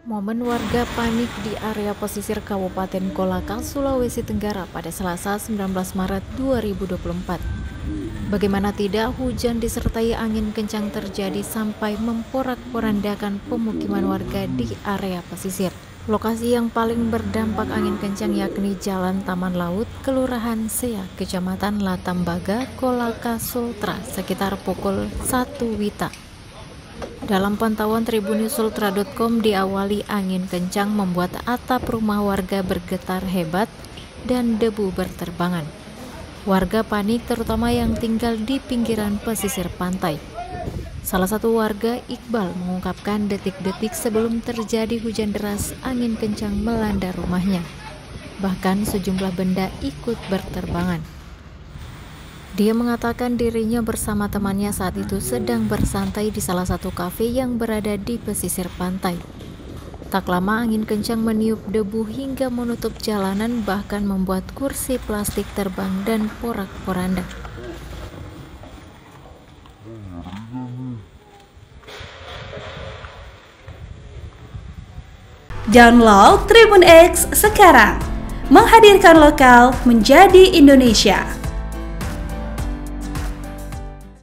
Momen warga panik di area pesisir Kabupaten Kolaka, Sulawesi Tenggara pada Selasa 19 Maret 2024. Bagaimana tidak, hujan disertai angin kencang terjadi sampai memporak-porandakan pemukiman warga di area pesisir. Lokasi yang paling berdampak angin kencang yakni Jalan Taman Laut, Kelurahan Sea, Kecamatan Latambaga, Kolaka, Sultra, sekitar pukul 1 WITA. Dalam pantauan tribunnews.ultra.com, diawali angin kencang membuat atap rumah warga bergetar hebat dan debu berterbangan. Warga panik, terutama yang tinggal di pinggiran pesisir pantai. Salah satu warga, Iqbal, mengungkapkan detik-detik sebelum terjadi hujan deras, angin kencang melanda rumahnya. Bahkan sejumlah benda ikut berterbangan. Dia mengatakan dirinya bersama temannya saat itu sedang bersantai di salah satu kafe yang berada di pesisir pantai. Tak lama angin kencang meniup debu hingga menutup jalanan, bahkan membuat kursi plastik terbang dan porak-poranda. Download Tribun X sekarang, menghadirkan lokal menjadi Indonesia.